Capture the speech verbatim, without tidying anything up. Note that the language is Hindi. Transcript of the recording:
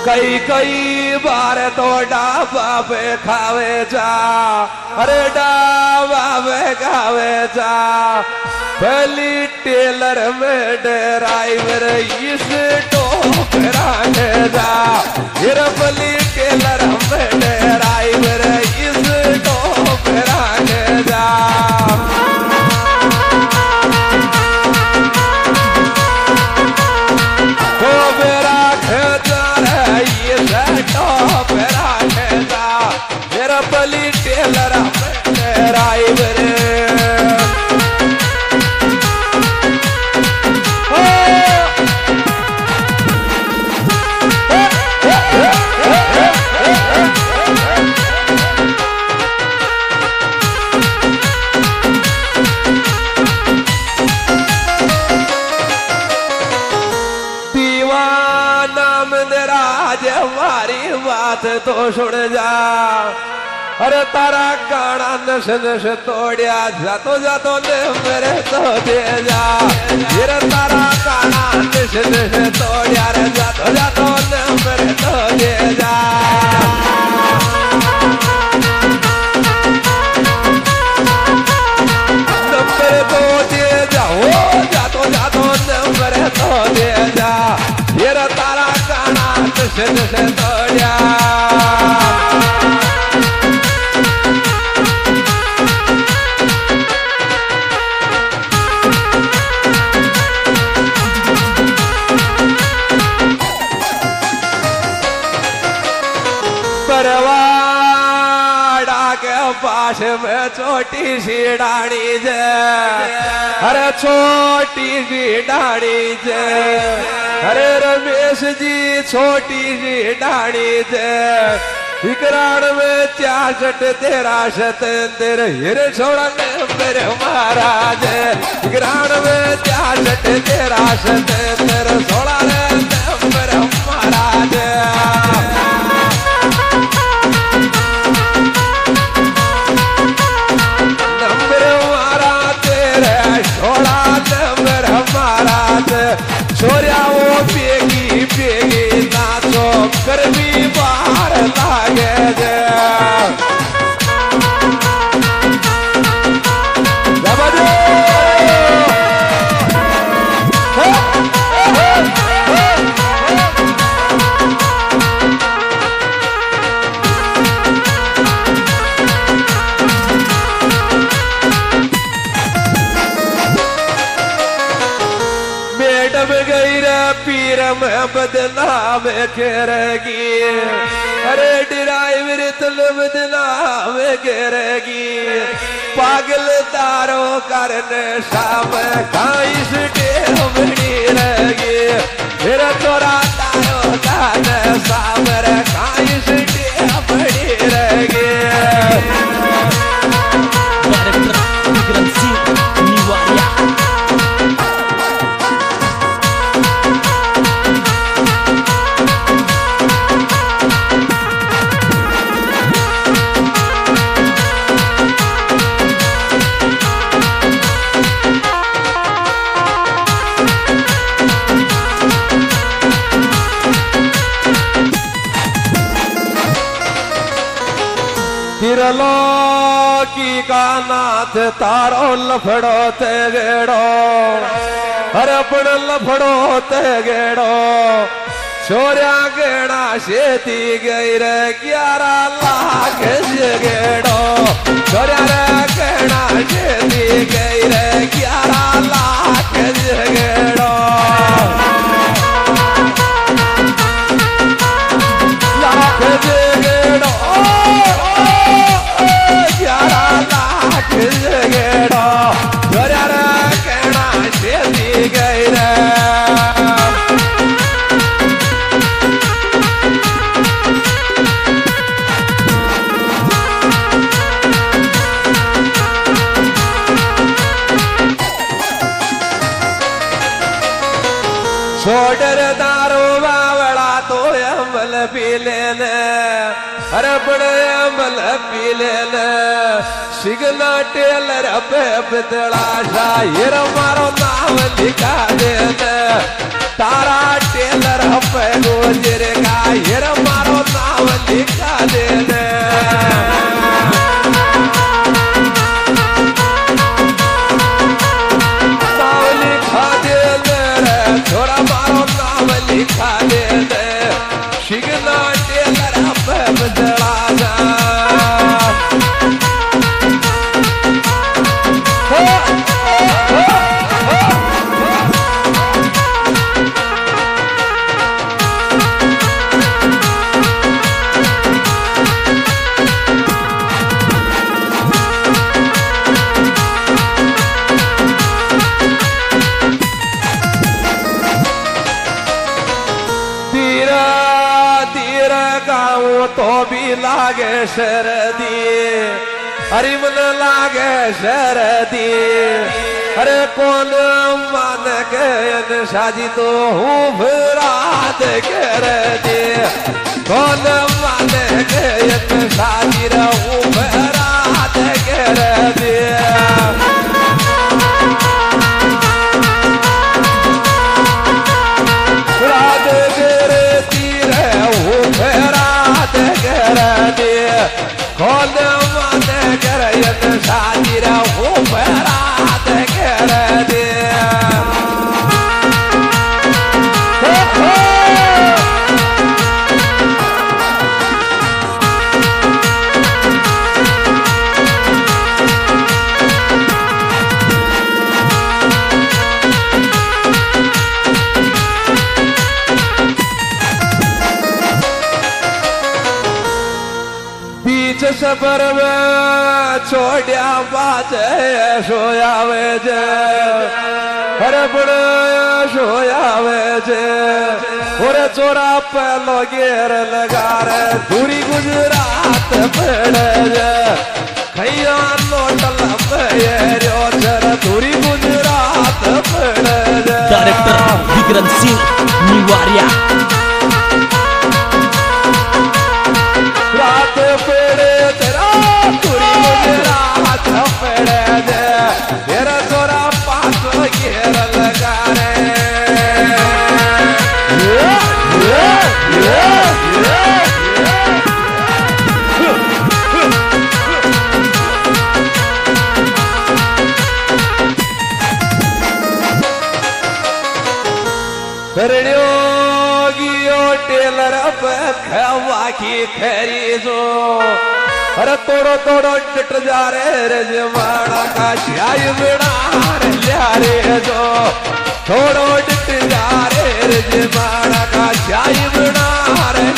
कई कई बार तो डाबा पे खावे जा, अरे डाबा पे खावे जा। पहली टेलर में ड्राइवर इस टोकराने जा, फिर पहली टेलर में ड्राइवर इस टोकराने जा। तो मेरा खेतर ये टोकराने जा, फिर पहली टेलर में ड्राइवर। हमारी बात तो सुन जा, अरे तारा गाना नश नश तोड़िया जातो जातो ने मेरे तो दे जा। फिर तारा गाना नश नश तोड़िया रे जातो जातो ने मेरे तो दे जा। नंबर तो दे जा, हो जातो जातो ने मेरे तो दे जा। फिर तारा गाना नश नश तोड़िया। परवाड़ा के पास में छोटी सी डाणी जे, अरे छोटी सी डाणी जे। अरे रमेश जी छोटी सी डाणी जे, विकराण में चासठ तेरा सतेंद्र हिर छोड़ा मेरे महाराज। विकराण में चासठ तेरा सतेंद्र छोड़ा मेरे महाराज। छोरिया वो बेगी बेगी नाचो गर्मी बाहर लागे जे। पीर में बदनाम करेगी, अरे ड्राइवर तल बदनाम करेगी। पागल तारो करने शाम खाइस टेम बड़ी रहेगी। फिर तोरा तारो करने शाम खाइस टेम बड़ी रहेगी। की का नाथ तारो लफड़ो ते गेड़ो, अरे अपन लफड़ो ते गेड़ो। छोरिया गेड़ा शेती गई रे ग्यारह लाख से गेड़ो। छोरिया रे गेड़ा शेती गई रे ग्यारह लाख से गेड़ो। लाख से गेड़ो गेड़ो। छोरिया रे गेड़ा शेती गई रे। छोड़र दारो बावड़ा तो अमल पी लेने, अरे बड़े अमल पी लेने। सिगना टेलर पे बितला शायर मारो नाम लिखा देने। तारा टेलर पे गुजर का तो भी लागे शरदी, अरे मन लागे शरदी। अरे कौन मान गए शादी तो हूँ रात कर दे, कौन मान गए शादी रहूँ रात कर दे। रात करती रहूँ रात कर दे, कौन मान गए शादी रहूँ रात कर दे। बीच सफर में छोड़िया बात सोया वे जे, अरे बड़े सोया वे जे। और चोरा पहलो गेर लगा रे दूरी गुजरात पड़े जे, खैया लोटल मेरे चर दूरी गुजरात पड़े जे। डायरेक्टर विक्रम सिंह निवारिया। रात पेड़े तेरा दूरी गुजरात पड़े जे, तेरा चोरा पास घेर लगा रे। टेलर खवा की खरीदो, अरे तोड़ो तोड़ो डिट जा रे रजवाड़ा का चाय बिना लिया रे जो, थोड़ो डिट जा रे रजवाड़ा का चाय बिना रे